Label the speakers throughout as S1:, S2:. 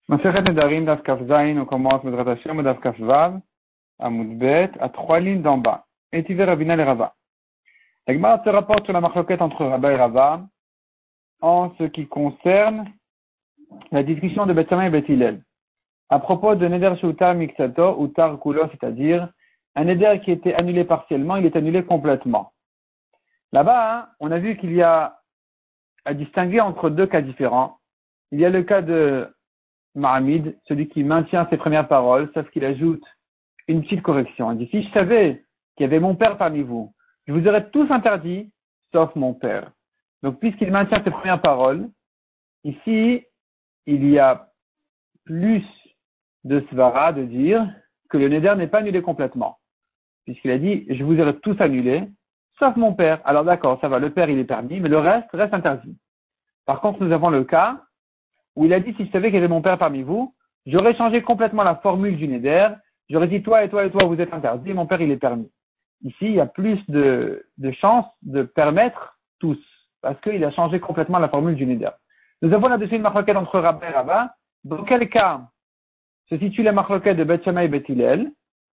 S1: Masechet Nedarim, Daf Kaf Zayin, on commence Medrat Hashem, Daf Kaf Vav, à Moudbet, à 3 lignes d'en bas. Et Tiver Rabina et Rava. La Gemara se rapporte sur la marloquette entre Rabba et Rava en ce qui concerne la discussion de Beth Shammai et Beth Hillel. À propos de Neder Sheutar Miksato ou Tar Kulo, c'est-à-dire un Neder qui était annulé partiellement, il est annulé complètement. Là-bas, on a vu qu'il y a à distinguer entre deux cas différents. Il y a le cas de Mahamid, celui qui maintient ses premières paroles, sauf qu'il ajoute une petite correction. Il dit, si je savais qu'il y avait mon père parmi vous, je vous aurais tous interdit, sauf mon père. Donc, puisqu'il maintient ses premières paroles, ici, il y a plus de svara de dire que le neder n'est pas annulé complètement. Puisqu'il a dit, je vous aurais tous annulés, sauf mon père. Alors d'accord, ça va, le père il est permis, mais le reste reste interdit. Par contre, nous avons le cas où il a dit, si je savais qu'il y avait mon père parmi vous, j'aurais changé complètement la formule du neder, j'aurais dit, toi et toi et toi, vous êtes interdits, mon père il est permis. Ici, il y a plus de chances de permettre tous, parce qu'il a changé complètement la formule du neder. Nous avons là-dessus une marloquette entre Rabba et Rava. Dans quel cas se situe la marloquette de Beth Shammai et Beth Hillel?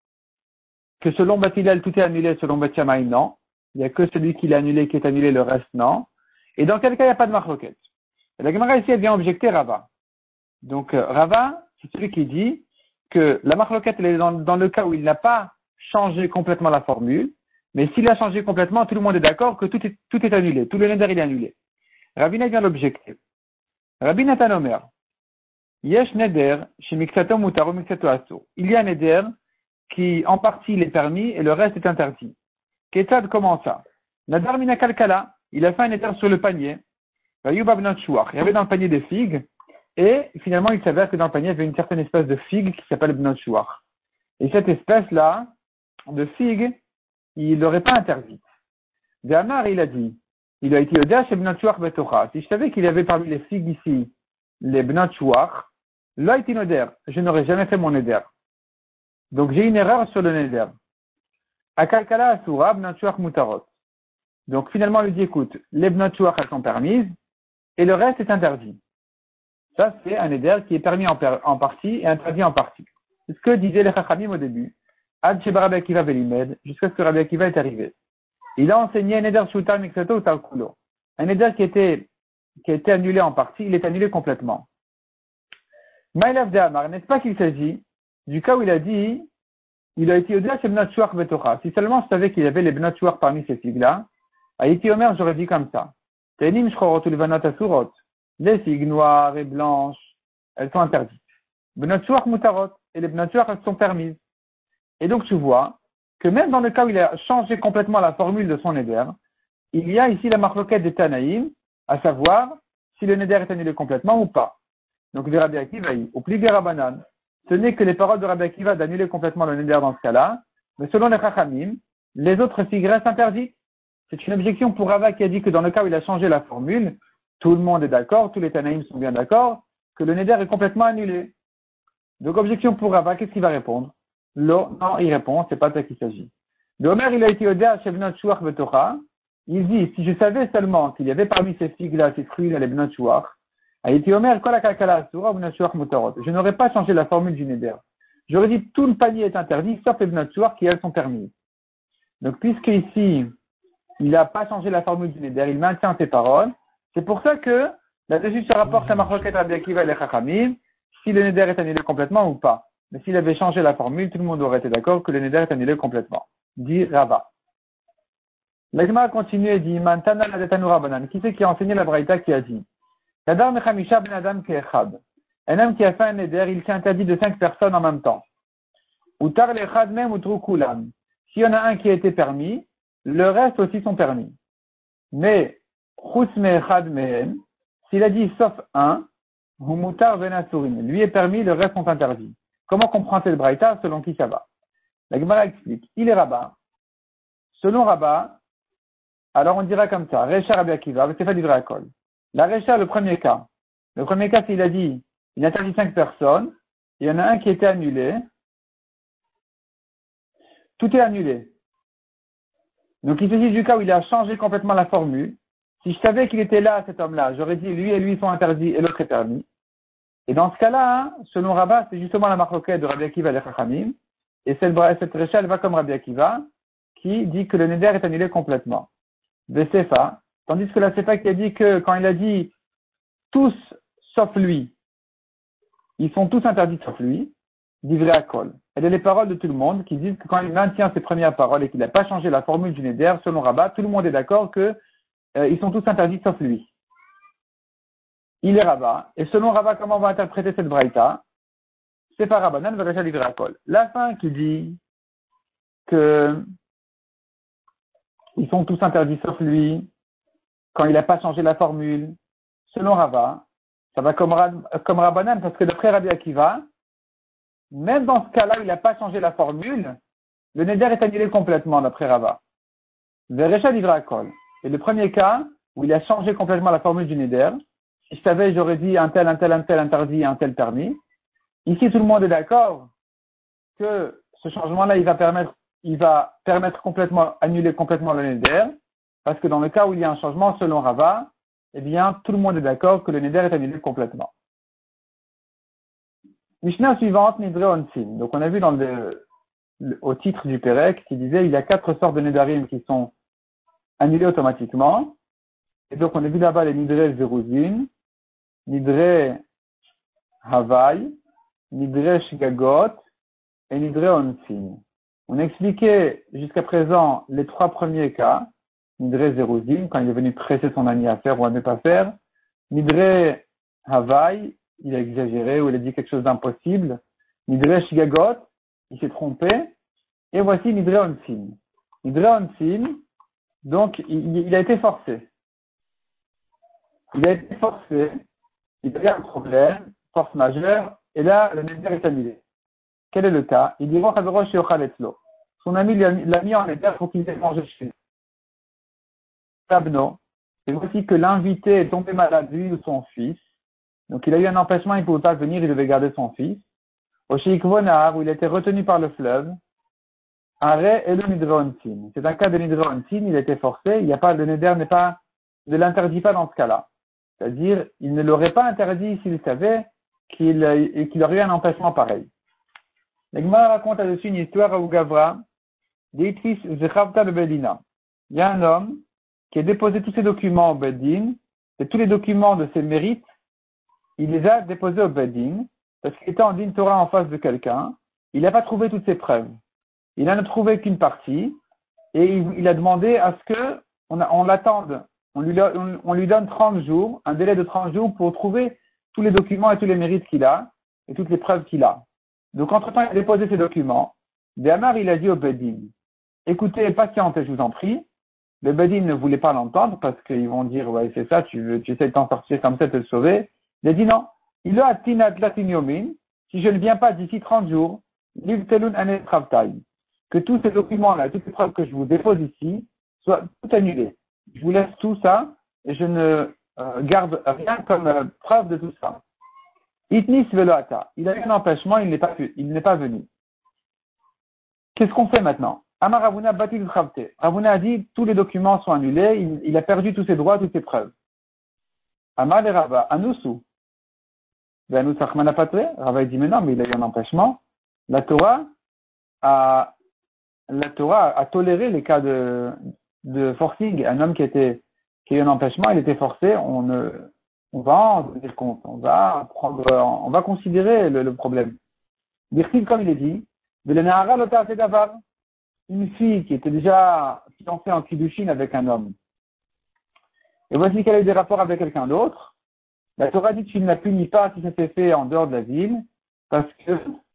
S1: Que selon Beth Hillel, tout est annulé, selon Beth Shammai, non. Il n'y a que celui qui l'a annulé qui est annulé, le reste, non. Et dans quel cas il n'y a pas de marloquette? La Gemara ici, elle vient objecter Rava. Donc, Rava, c'est celui qui dit que la marloquette, elle est dans le cas où il n'a pas changé complètement la formule, mais s'il a changé complètement, tout le monde est d'accord que tout est annulé, tout le neder il est annulé. Ravina vient l'objecter. Rabbi Nathan Omer, Yesh neder, chez Miksato Mutaro Miksato Asso. Il y a un neder qui, en partie, il est permis et le reste est interdit. Ketad, comment ça? Nadar Mina Kalkala, il a fait un neder sur le panier. Il y avait dans le panier des figues, et finalement il s'avère que dans le panier il y avait une certaine espèce de figue qui s'appelle Bnot Shuach. Et cette espèce-là de figue, il l'aurait pas interdite. Véamar, il a dit, il a été Yoda chez Bnot Shuach Betocha. Si je savais qu'il y avait parmi les figues ici les Bnot Shuach, là il neder, je n'aurais jamais fait mon neder. Donc j'ai une erreur sur le neder. Akalkala Asura Bnot Shuach Mutarot. Donc finalement il lui dit, écoute, les Bnot Shuach elles sont permises, et le reste est interdit. Ça, c'est un neder qui est permis en partie et interdit en partie. C'est ce que disaient les Chachamim au début. Ad Sheba Rabbi Akiva Velimed, jusqu'à ce que Rabbi Akiva est arrivé. Il a enseigné un neder Sheutar Miksato ou Tar Kulo. Un neder qui a été annulé en partie, il est annulé complètement. Maïlav de Amar, n'est-ce pas qu'il s'agit du cas où il a dit, il a été au-delà chez Bnot Shuach Betocha. Si seulement je savais qu'il y avait les Bnot Shuach parmi ces figues-là, à Iti Omer, j'aurais dit comme ça. Tenim Shchorot ou Levanot Asurot. Les figues noires et blanches, elles sont interdites. Bnot Shuach Mutarot. Et les Bnot Shuach, elles sont permises. Et donc, tu vois que même dans le cas où il a changé complètement la formule de son neder, il y a ici la marloquette des Tanaïm, à savoir si le neder est annulé complètement ou pas. Donc, de Rabbi Akiva, au pli Rabanan, ce n'est que les paroles de Rabbi Akiva d'annuler complètement le neder dans ce cas-là, mais selon les Chachamim, les autres figues restent interdites. C'est une objection pour Rava qui a dit que dans le cas où il a changé la formule, tout le monde est d'accord, tous les Tanaïm sont bien d'accord, que le neder est complètement annulé. Donc, objection pour Rava, qu'est-ce qu'il va répondre? Non, il répond, c'est pas de ça qu'il s'agit. Le Omer, il a été odé à Shevnot Shuach Betocha. Il dit, si je savais seulement qu'il y avait parmi ces figues-là, ces fruits-là, les Bnot Shuach, a été Omer, Kol HaKalkala Asura, Bnot Shuach Mutarot. Je n'aurais pas changé la formule du neder. J'aurais dit, tout le panier est interdit, sauf les Bnot Shuach qui, elles, sont permises. Donc, puisque ici, il n'a pas changé la formule du neder, il maintient ses paroles. C'est pour ça que là-dessus se rapporte la marloquette Rabbi Akiva et les Chachamim, si le neder est annulé complètement ou pas. Mais s'il avait changé la formule, tout le monde aurait été d'accord que le neder est annulé complètement. Dit Rava. L'Agma a continué et dit, Mantana la detanu Rabbanan. Qui c'est qui a enseigné la Braïta qui a dit, Kadar mechamisha ben adam ke'echad. Un homme qui a fait un neder, il s'est interdit de 5 personnes en même temps. Utar l'echad même utru kulam. S'il y en a un qui a été permis, le reste aussi sont permis. Mais, s'il a dit sauf un, Humutar ben asurim, lui est permis, le reste sont interdits. Comment comprendre cette braïta? Selon qui ça va? La Gemara explique. Il est Rabbah. Selon Rabbah, alors on dira comme ça. Recha Rabbi Akiva, c'est fait du vrai accord. La Recha, le premier cas. Le premier cas, c'est il a dit, il interdit 5 personnes, il y en a un qui était annulé. Tout est annulé. Donc il s'agit du cas où il a changé complètement la formule. Si je savais qu'il était là, cet homme-là, j'aurais dit lui et lui sont interdits et l'autre est permis. Et dans ce cas-là, selon Rabat, c'est justement la marloquette de Rabbi Akiva et les Chachamim. Et cette récha, elle va comme Rabbi Akiva, qui dit que le neder est annulé complètement. De Sefa, tandis que la Sefa qui a dit que quand il a dit tous sauf lui, ils sont tous interdits sauf lui, d'ivrei akol. Elle est les paroles de tout le monde qui disent que quand il maintient ses premières paroles et qu'il n'a pas changé la formule du neder, selon Rabat, tout le monde est d'accord que ils sont tous interdits sauf lui. Il est Rabat. Et selon Rabat, comment on va interpréter cette braïta? C'est pas Rabbanan, Verecha d'ivrei akol. La fin qui dit que ils sont tous interdits sauf lui, quand il n'a pas changé la formule, selon Rabat, ça va comme Rabbanan, parce que d'après Rabbi Akiva, même dans ce cas-là, il n'a pas changé la formule, le neder est annulé complètement d'après Rabat. Verecha d'ivrei akol. Et le premier cas, où il a changé complètement la formule du neder, si je savais, j'aurais dit un tel interdit et un tel permis. Ici, tout le monde est d'accord que ce changement-là, il va permettre complètement, annuler complètement le neder, parce que dans le cas où il y a un changement selon Rabat, eh bien, tout le monde est d'accord que le neder est annulé complètement. Mishnah suivante, Nidre Onsin. Donc, on a vu au titre du Pérec, qui disait, il y a 4 sortes de nedarim qui sont annulés automatiquement. Et donc, on a vu là-bas les Nidre Zeruzin, Nidre Havai, Nidre Shgagot et Nidre Onsin. On a expliqué jusqu'à présent les 3 premiers cas. Nidre Zeruzin, quand il est venu presser son ami à faire ou à ne pas faire. Nidre Havai, il a exagéré ou il a dit quelque chose d'impossible. Nidre Shgagot, il s'est trompé. Et voici Nidre Onsin. Nidre Onsin, donc il a été forcé. Il a été forcé, il a eu un problème, force majeure, et là, le neder est annulé. Quel est le cas? Il dit, son ami l'a mis en neder pour qu'il ait mangé chez lui. Tabno. Et voici que l'invité est tombé malade, lui ou son fils. Donc, il a eu un empêchement, il ne pouvait pas venir, il devait garder son fils. Au Sheikvonar, où il était retenu par le fleuve, Arrêt et le Nidre Onsin. C'est un cas de Nidre Onsin, il a été forcé, il n'y a pas, le neder ne l'interdit pas dans ce cas-là. C'est-à-dire, il ne l'aurait pas interdit s'il savait qu'il aurait eu un empêchement pareil. L'Egmara raconte là-dessus une histoire à Ougavra, d'Itfis Zechavta le Bedina. Il y a un homme qui a déposé tous ses documents au Bedin, et tous les documents de ses mérites, il les a déposés au Bedin, parce qu'il était en din Torah en face de quelqu'un, il n'a pas trouvé toutes ses preuves. Il n'en a trouvé qu'une partie, et il a demandé à ce que on l'attende. On lui donne 30 jours, un délai de 30 jours pour trouver tous les documents et tous les mérites qu'il a, et toutes les preuves qu'il a. Donc, entre-temps, il a déposé ses documents. Déhamar, il a dit au Bedin, écoutez, patientez, je vous en prie. Le Bedin ne voulait pas l'entendre parce qu'ils vont dire, ouais, c'est ça, tu essaies de t'en sortir comme ça, de te sauver. Il a dit non. Il a tinat latinyomin, si je ne viens pas d'ici 30 jours, livtelun anet travatai, que tous ces documents-là, toutes les preuves que je vous dépose ici, soient tout annulées. Je vous laisse tout ça et je ne garde rien comme preuve de tout ça. Itnis veloata. Il a eu un empêchement, il n'est pas venu. Qu'est-ce qu'on fait maintenant? Amar Ravuna batil chavte. Ravuna a dit tous les documents sont annulés, il a perdu tous ses droits, toutes ses preuves. Amar le Rava, anusu. Anus achmana patre. Rava dit mais non, mais il a eu un empêchement. La Torah a toléré les cas de forcing. Un homme qui a eu un empêchement, il était forcé, on va en tenir compte, on va considérer le problème. Birtil, comme il est dit, de l'enahara lota davar, une fille qui était déjà fiancée en kiddushin avec un homme. Et voici qu'elle a eu des rapports avec quelqu'un d'autre. La Torah dit que tu ne la punis pas si ça s'est fait en dehors de la ville, parce que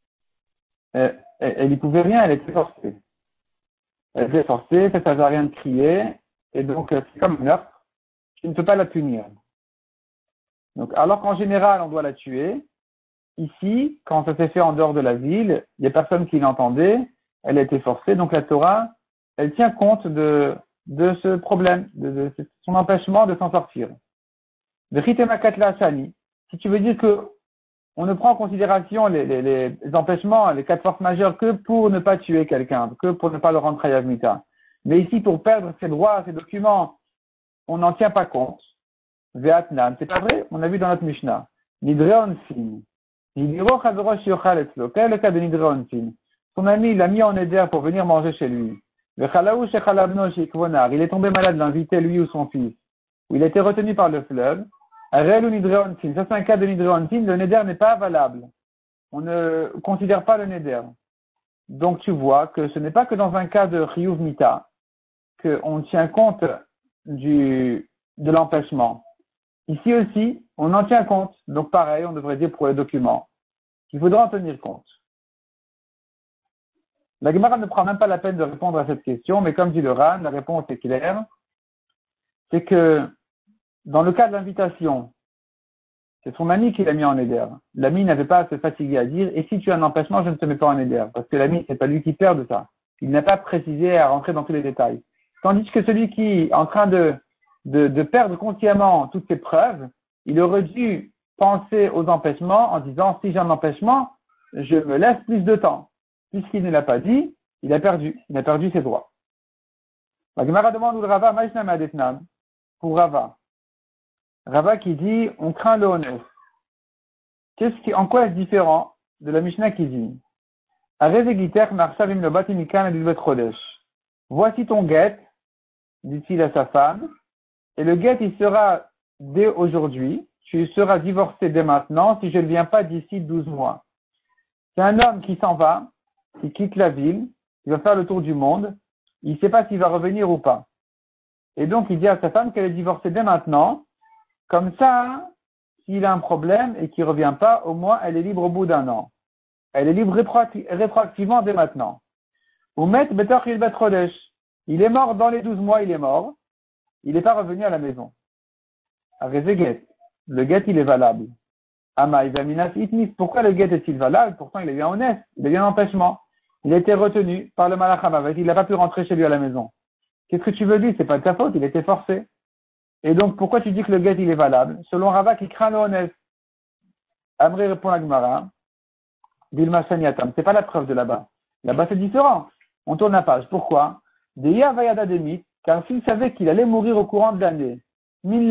S1: elle n'y pouvait rien, elle était forcée. Elle était forcée, ça ne servait à rien de crier, et donc c'est comme un meurtre, tu ne peux pas la punir. Donc, alors qu'en général, on doit la tuer, ici, quand ça s'est fait en dehors de la ville, il n'y a personne qui l'entendait, elle a été forcée, donc la Torah, elle tient compte de ce problème, de son empêchement de s'en sortir. De Chitemakatla Shani, si tu veux dire que on ne prend en considération les empêchements, les cas de force majeure que pour ne pas tuer quelqu'un, que pour ne pas le rendre Chayav Mita. Mais ici, pour perdre ses droits, ses documents, on n'en tient pas compte. Ve'atnan, c'est pas vrai, on a vu dans notre Mishnah. Nidreonfin. Nidiro Chazoro Shiochal Etzlo. Quel est le cas de Nidreonfin? Son ami l'a mis en éder pour venir manger chez lui. Le Chalaou Shechalabno Shikvonar. Il est tombé malade, l'invité, lui ou son fils. Ou il a été retenu par le fleuve. Arel ou Nidreonfin. Ça, c'est un cas de Nidreonfin. Le Neder n'est pas valable. On ne considère pas le Neder. Donc, tu vois que ce n'est pas que dans un cas de Chiyuv Mita qu'on tient compte de l'empêchement. Ici aussi, on en tient compte. Donc, pareil, on devrait dire pour les documents qu'il faudra en tenir compte. La Gemara ne prend même pas la peine de répondre à cette question, mais comme dit le Ran, la réponse est claire. C'est que, dans le cas de l'invitation, c'est son ami qui l'a mis en éder. L'ami n'avait pas à se fatiguer à dire, et si tu as un empêchement, je ne te mets pas en éder. Parce que l'ami, c'est pas lui qui perd de ça. Il n'a pas précisé à rentrer dans tous les détails. Tandis que celui qui est en train de perdre consciemment toutes ses preuves, il aurait dû penser aux empêchements en disant, si j'ai un empêchement, je me laisse plus de temps. Puisqu'il ne l'a pas dit, il a perdu ses droits. La Gemara demande au Rava, Maïshnam Adetnam, pour Rava. Rava qui dit, on craint le honneur. En quoi est-ce différent de la Mishnah qui dit, voici ton guet, dit-il à sa femme, et le guet, il sera dès aujourd'hui, tu seras divorcé dès maintenant si je ne viens pas d'ici 12 mois. C'est un homme qui s'en va, qui quitte la ville, il va faire le tour du monde, il ne sait pas s'il va revenir ou pas. Et donc, il dit à sa femme qu'elle est divorcée dès maintenant, comme ça, s'il a un problème et qu'il ne revient pas, au moins, elle est libre au bout d'un an. Elle est libre rétroactivement dès maintenant. Oumet Betoch il Betrodesh. Il est mort dans les 12 mois, il est mort. Il n'est pas revenu à la maison. Get. Le get, il est valable. Ama, Ivaminas Itnis. Pourquoi le get est-il valable? Pourtant, il a eu un honnête. Il a eu un empêchement. Il a été retenu par le Malachamavet. Il n'a pas pu rentrer chez lui à la maison. Qu'est-ce que tu veux dire? C'est pas de ta faute. Il a été forcé. Et donc, pourquoi tu dis que le get, il est valable? Selon Rava, qui craint le honnête. Amri répond à Gemara. Dilma Shaniatam. C'est pas la preuve de là-bas. Là-bas, c'est différent. On tourne la page. Pourquoi? Deya Vayada Demit. Car s'il savait qu'il allait mourir au courant de l'année, il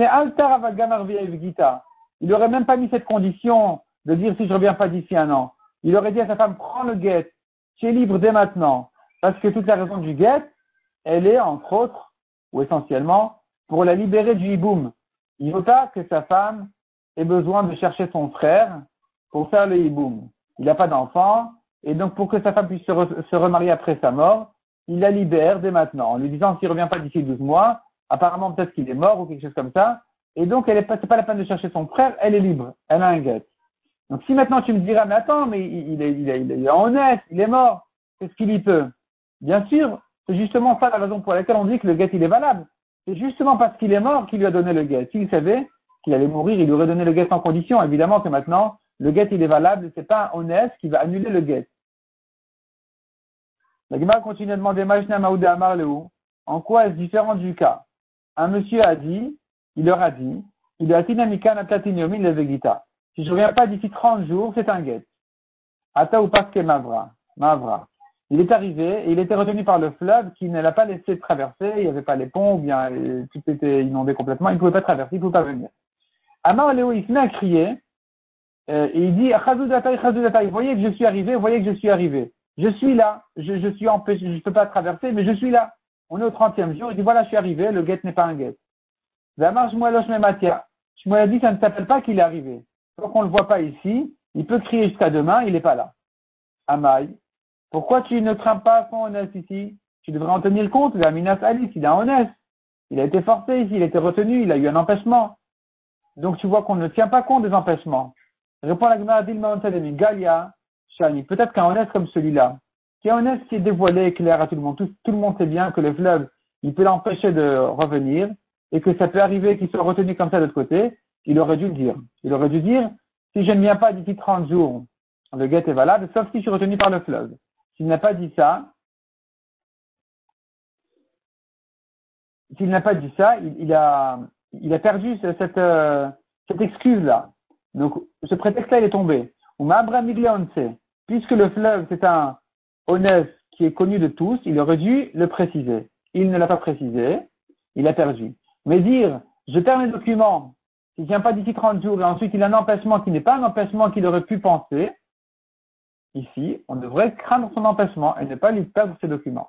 S1: n'aurait même pas mis cette condition de dire si je ne reviens pas d'ici un an. Il aurait dit à sa femme, prends le guet, tu es libre dès maintenant. Parce que toute la raison du guet, elle est, entre autres, ou essentiellement, pour la libérer du hiboum. Il ne veut pas que sa femme ait besoin de chercher son frère pour faire le hiboum. Il n'a pas d'enfant, et donc pour que sa femme puisse se remarier après sa mort, il la libère dès maintenant, en lui disant s'il ne revient pas d'ici 12 mois, apparemment peut-être qu'il est mort ou quelque chose comme ça, et donc c'est pas la peine de chercher son frère, elle est libre, elle a un guet. Donc si maintenant tu me diras, mais attends, mais il est honnête, il est mort, qu'est-ce qu'il y peut? Bien sûr, c'est justement ça la raison pour laquelle on dit que le guet il est valable. C'est justement parce qu'il est mort qu'il lui a donné le guet. S'il savait qu'il allait mourir, il lui aurait donné le guet sans condition. Évidemment que maintenant, le guet il est valable, c'est pas un honnête qui va annuler le guet. La Gemara continue à demander en quoi est-ce différent du cas? Un monsieur a dit, il leur a dit, il a tinamika natatinomi levegita. Si je ne reviens pas d'ici 30 jours, c'est un guet. Ata ou paske mavra. Il est arrivé et il était retenu par le fleuve qui ne l'a pas laissé traverser, il n'y avait pas les ponts, ou bien tout était inondé complètement, il ne pouvait pas traverser, il ne pouvait pas venir. Amar Léo, il se met à crier, et il dit, Chazoudatai, voyez que je suis arrivé, voyez que je suis arrivé. Je suis là, je suis empêché, je ne peux pas traverser, mais je suis là. On est au 30e jour, il dit voilà, je suis arrivé, le guet n'est pas un guet. Zamar Shmuelosh Mematia. Shmuel a dit, ça ne s'appelle pas qu'il est arrivé. Tant qu'on ne le voit pas ici, il peut crier jusqu'à demain, il n'est pas là. Amaï, pourquoi tu ne crains pas son honnête ici? Tu devrais en tenir compte, Minas Alice, il est honnête. Il a été forcé ici, il a été retenu, il a eu un empêchement. Donc tu vois qu'on ne tient pas compte des empêchements. Répond la Gemara Dilma Ontademi, Galia, Shani, peut-être qu'un honnête comme celui-là, qui est honnête, qui est dévoilé, clair à tout le monde. Tout le monde sait bien que le fleuve, il peut l'empêcher de revenir, et que ça peut arriver qu'il soit retenu comme ça de l'autre côté. Il aurait dû le dire. Il aurait dû dire, si je ne viens pas d'ici 30 jours, le guet est valable, sauf si je suis retenu par le fleuve. S'il n'a pas dit ça, il a perdu cette excuse-là. Donc, ce prétexte-là, il est tombé. Puisque le fleuve, c'est un honnête qui est connu de tous, il aurait dû le préciser. Il ne l'a pas précisé, il a perdu. Mais dire, je perds mes documents s'il ne tient pas d'ici 30 jours et ensuite il a un empêchement qui n'est pas un empêchement qu'il aurait pu penser, ici, on devrait craindre son empêchement et ne pas lui perdre ses documents.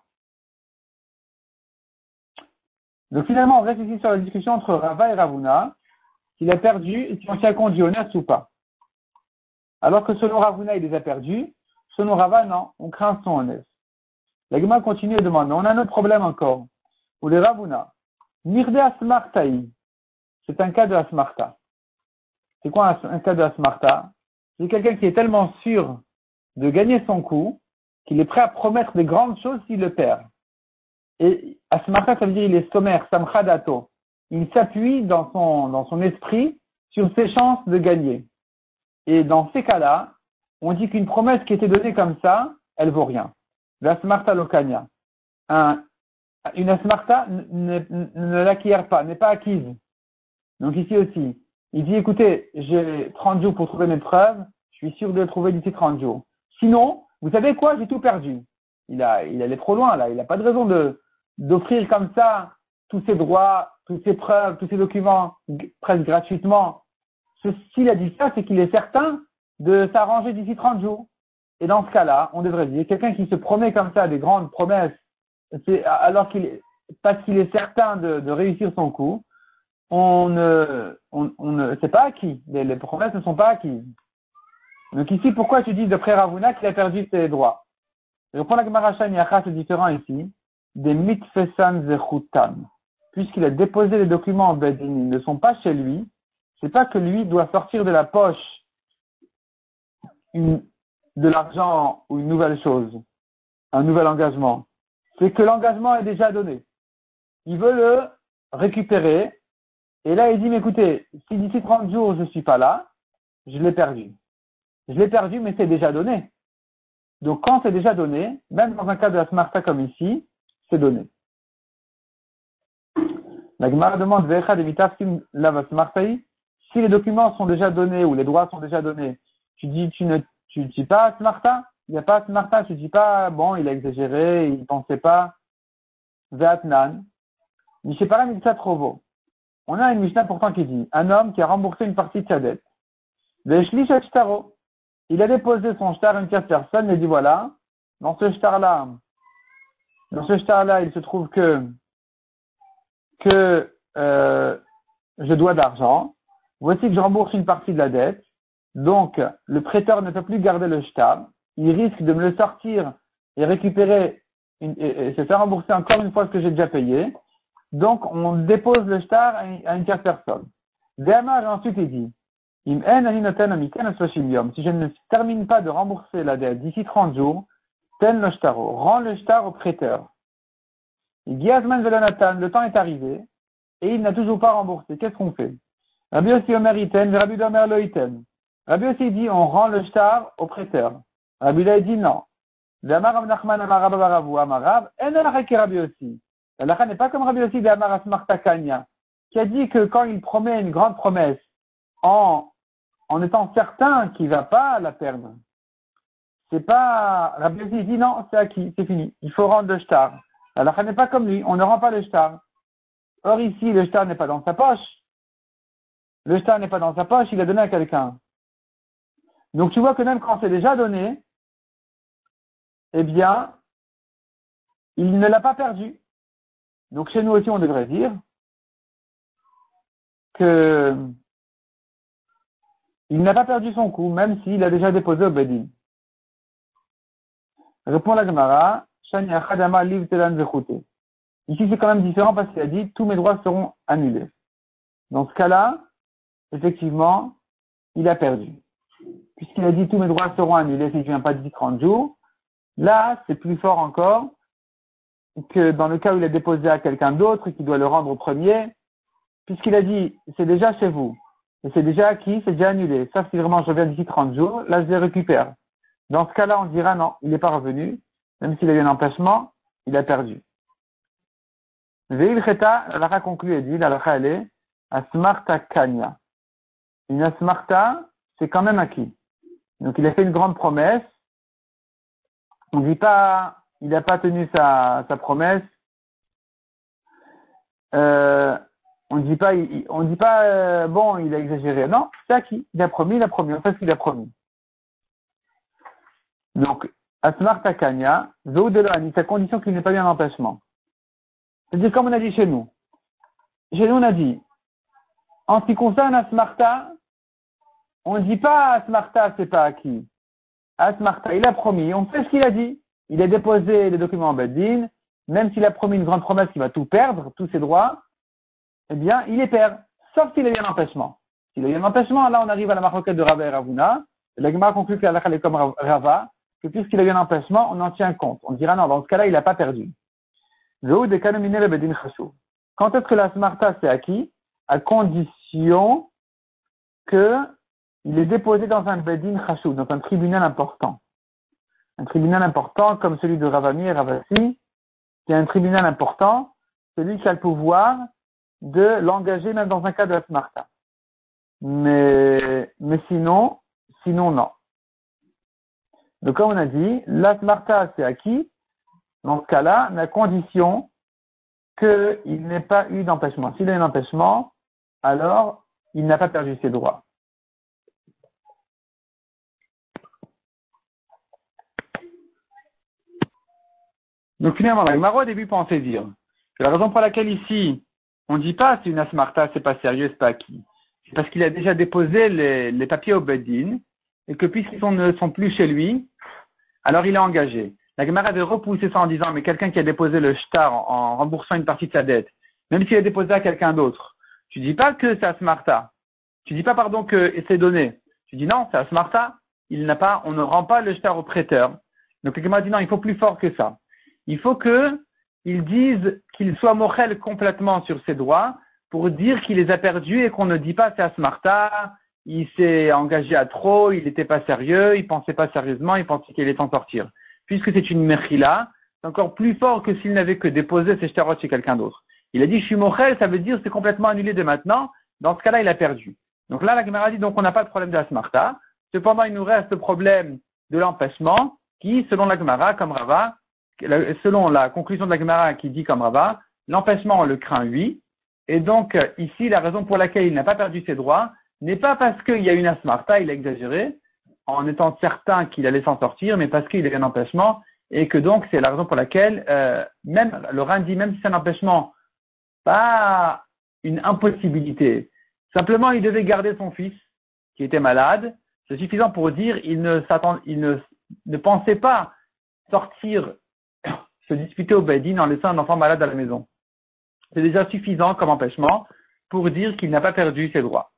S1: Donc finalement, on reste ici sur la discussion entre Rava et Ravuna, s'il a perdu et si on s'y a conduit honnête ou pas. Alors que selon Ravuna, il les a perdus, selon Rava, non, on craint son honnête. La Gemara continue et demande, mais on a un autre problème encore. Pour les Ravuna, Mirde Asmartaï, c'est un cas de Asmarta. C'est quoi un cas de Asmarta? C'est quelqu'un qui est tellement sûr de gagner son coup qu'il est prêt à promettre des grandes choses s'il le perd. Et Asmarta, ça veut dire il est sommaire, Samchadato. Il s'appuie dans son esprit sur ses chances de gagner. Et dans ces cas-là, on dit qu'une promesse qui était donnée comme ça, elle vaut rien. L'Asmarta Lokania. Une Asmarta ne l'acquiert pas, n'est pas acquise. Donc ici aussi, il dit, écoutez, j'ai 30 jours pour trouver mes preuves, je suis sûr de le trouver d'ici 30 jours. Sinon, vous savez quoi, j'ai tout perdu. Il allait trop loin, là. Il n'a pas de raison d'offrir comme ça tous ses droits, toutes ses preuves, tous ses documents, presque gratuitement. S'il a dit ça, c'est qu'il est certain de s'arranger d'ici 30 jours. Et dans ce cas-là, on devrait dire, quelqu'un qui se promet comme ça des grandes promesses, parce qu'il est certain de réussir son coup, c'est pas acquis. Les promesses ne sont pas acquises. Donc ici, pourquoi tu dis d'après Ravuna qu'il a perdu ses droits? Je reprends la Gemara Shaniacha, c'est différent ici. Des mitfesan zechutan. Puisqu'il a déposé les documents en Bedin, ils ne sont pas chez lui. C'est pas que lui doit sortir de la poche de l'argent ou une nouvelle chose, un nouvel engagement. C'est que l'engagement est déjà donné. Il veut le récupérer. Et là, il dit, mais écoutez, si d'ici 30 jours, je ne suis pas là, je l'ai perdu. Je l'ai perdu, mais c'est déjà donné. Donc, quand c'est déjà donné, même dans un cas de la smarta comme ici, c'est donné. La Gemara demande, Vecha de mitafsim lava smartai, si les documents sont déjà donnés ou les droits sont déjà donnés, tu dis pas smarta, il n'y a pas smarta, tu dis pas, bon, il a exagéré, il ne pensait pas, Veatnan, Mishepara Milsa Trovo. On a une Mishnah pourtant qui dit, un homme qui a remboursé une partie de sa dette. Veshlish Shtaro. Il a déposé son shtar à une tierce personne et dit voilà, dans ce shtar-là, il se trouve que je dois d'argent. Voici que je rembourse une partie de la dette. Donc, le prêteur ne peut plus garder le shtar. Il risque de me le sortir et récupérer et se faire rembourser encore une fois ce que j'ai déjà payé. Donc, on dépose le shtar à une tierce personne. Déamar, ensuite, il dit, si je ne termine pas de rembourser la dette d'ici 30 jours, ten le shtaro, rends le shtar au prêteur. Il dit, Azman Velonatan, le temps est arrivé, et il n'a toujours pas remboursé. Qu'est-ce qu'on fait? Rabbi Yossi Omer iten, Rabbi Omer lo iten. Rabbi Yossi dit, on rend le shtar au prêteur. Rabbi Yossi dit non. L'amar Rav Nachman amar Rabba Baravu amar Rav, en alakha ki Rabbi Yossi. L'alakha n'est pas comme Rabbi Yossi d'amar asmarta kanya, qui a dit que quand il promet une grande promesse, en étant certain qu'il ne va pas la perdre. C'est pas, Rabbi Yossi dit non, c'est acquis, c'est fini. Il faut rendre le shtar. Alors, n'est pas comme lui, on ne rend pas le shtar. Or, ici, le shtar n'est pas dans sa poche. Le shtar n'est pas dans sa poche, il a donné à quelqu'un. Donc, tu vois que même quand c'est déjà donné, eh bien, il ne l'a pas perdu. Donc, chez nous aussi, on devrait dire que il n'a pas perdu son coup, même s'il a déjà déposé au Bedin. Répond la Gemara, Shani Achadama Liv Telan Zechute. Ici, c'est quand même différent parce qu'il a dit tous mes droits seront annulés. Dans ce cas-là, effectivement, il a perdu. Puisqu'il a dit tous mes droits seront annulés si je ne viens pas d'ici 30 jours, là, c'est plus fort encore que dans le cas où il a déposé à quelqu'un d'autre et qui doit le rendre au premier, puisqu'il a dit c'est déjà chez vous, et c'est déjà acquis, c'est déjà annulé. Sauf si vraiment je reviens d'ici 30 jours, là, je les récupère. Dans ce cas-là, on dira non, il n'est pas revenu, même s'il a eu un empêchement, il a perdu. Veil Cheta, l'Alakha conclut et dit, l'Alakha elle est Asmarta Kanya. Une Asmarta, c'est quand même acquis. Donc il a fait une grande promesse. On ne dit pas, il n'a pas tenu sa promesse. On dit pas, on dit pas, bon, il a exagéré. Non, c'est acquis. Il a promis, on fait ce qu'il a promis. Donc, Asmar Takanya, Zoudelani, c'est à condition qu'il n'ait pas eu un empêchement. C'est-à-dire, comme on a dit chez nous. Chez nous, on a dit, en ce qui concerne Asmarta, on ne dit pas Asmarta, c'est pas acquis. Asmarta, il a promis, on fait ce qu'il a dit. Il a déposé les documents en Beddin, même s'il a promis une grande promesse qu'il va tout perdre, tous ses droits, eh bien, il les perd. Sauf s'il a eu un empêchement. S'il a eu un empêchement, là, on arrive à la marloquette de Rava et Ravuna. La Gemara conclut que la est comme Rava, que puisqu'il a eu un empêchement, on en tient compte. On dira non, dans ce cas-là, il n'a pas perdu. Quand est-ce que la smarta c'est acquis? À condition qu'il est déposé dans un bedin chashou, dans un tribunal important. Un tribunal important comme celui de Ravami et Ravasi, qui est un tribunal important, celui qui a le pouvoir de l'engager même dans un cas de la smarta. Mais sinon, non. Donc, comme on a dit, la smarta c'est acquis, dans ce cas-là, mais à condition qu'il n'ait pas eu d'empêchement. S'il a eu un empêchement, alors il n'a pas perdu ses droits. Donc finalement, la Gemara au début pensait dire que la raison pour laquelle ici, on ne dit pas c'est une asmarta, c'est pas sérieux, c'est pas acquis. C'est parce qu'il a déjà déposé les papiers au Beddin, et que puisqu'ils ne sont plus chez lui, alors il est engagé. La Gemara avait repoussé ça en disant, mais quelqu'un qui a déposé le shtar en remboursant une partie de sa dette, même s'il a déposé à quelqu'un d'autre, tu dis pas que c'est asmarta. Tu dis pas, pardon, que c'est donné. Tu dis non, c'est asmarta. On ne rend pas le shtar au prêteur. Donc la Gemara dit non, il faut plus fort que ça. Il faut qu'ils disent qu'il soit mochel complètement sur ses droits pour dire qu'il les a perdus et qu'on ne dit pas c'est asmarta, il s'est engagé à trop, il n'était pas sérieux, il pensait pas sérieusement, il pensait qu'il allait s'en sortir. Puisque c'est une mechila, c'est encore plus fort que s'il n'avait que déposé ses shtarot chez quelqu'un d'autre. Il a dit je suis mochel, ça veut dire c'est complètement annulé de maintenant. Dans ce cas-là, il a perdu. Donc là, la Gemara dit donc on n'a pas de problème de la smarta. Cependant, il nous reste le problème de l'empêchement qui, selon la Gemara, comme Rava, selon la conclusion de la Gemara qui dit comme Rava, l'empêchement on le craint lui. Et donc ici, la raison pour laquelle il n'a pas perdu ses droits n'est pas parce qu'il y a une asmarta, il a exagéré, en étant certain qu'il allait s'en sortir, mais parce qu'il y avait un empêchement, et que donc c'est la raison pour laquelle, même le Ran dit, même si c'est un empêchement, pas une impossibilité, simplement il devait garder son fils, qui était malade, c'est suffisant pour dire il ne pensait pas sortir, se disputer au Beddin en laissant un enfant malade à la maison. C'est déjà suffisant comme empêchement pour dire qu'il n'a pas perdu ses droits.